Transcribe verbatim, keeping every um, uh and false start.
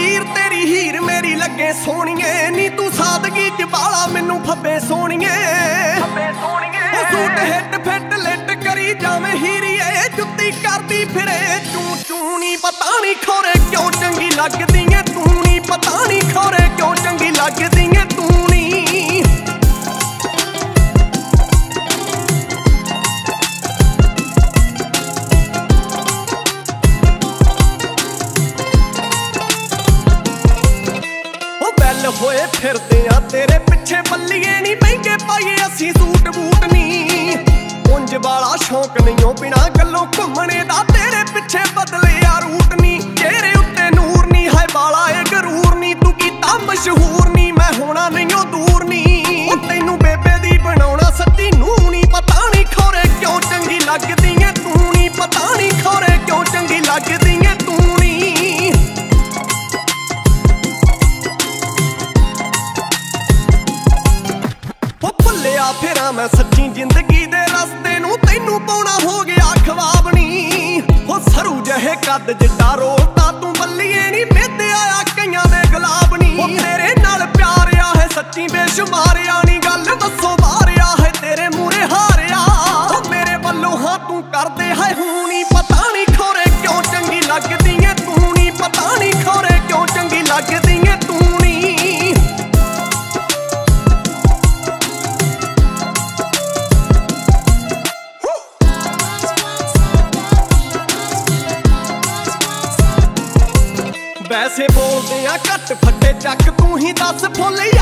हीर तेरी हीर मेरी लगे सोनिए नी तू सादगी च बाला मैनू फब्बे सोनिए सूट हिट फिट लिट करी जावे हीरीए जुत्ती करदी फिरे चू चू नी पता नी खोरे क्यों चंगी लगदी है तू नी पता नी खोरे क्यों चंगी लगदी है तू नी होए फिरदे आ तेरे पिछे बल्लिए नी महंगे पाइए असी सूट बूट नी उंज वाला शौक नहीं बिना गलों घूमने दा तेरे पिछे बदले आ रूट नी चेहरे उत्ते नूर नी है वाला ए गरूर नी तू कीता मशहूर नी मैं होना नहीं दूर नी तैनू बेबे दी बनाउणा सच्ची नू नी पता नी खोरे क्यों चंगी लगदी है तू नी पता नी खोरे क्यों चंगी लगदी है तू नी फिर मैं सच्ची जिंदगी दे रस्ते नू तैनू पाउणा हो गया ख्वाब नी हो सरू जहे कद जिड्डा रोता तू बल्लिए नी मेदे आया कईयां दे गुलाब नी तेरे नाल प्यार आ है सच्ची बेशुमार आ नी गल दसो बाहर आ है तेरे मूरे हारिया मेरे वल्लों हां तू करदे है हूं नी पता नी खोरे क्यों चंगी लगदी है तू नी पता नी खोरे क्यों चंगी लगदी है तू नी वैसे बोलदे आ घट फटे चक तू ही दस फुल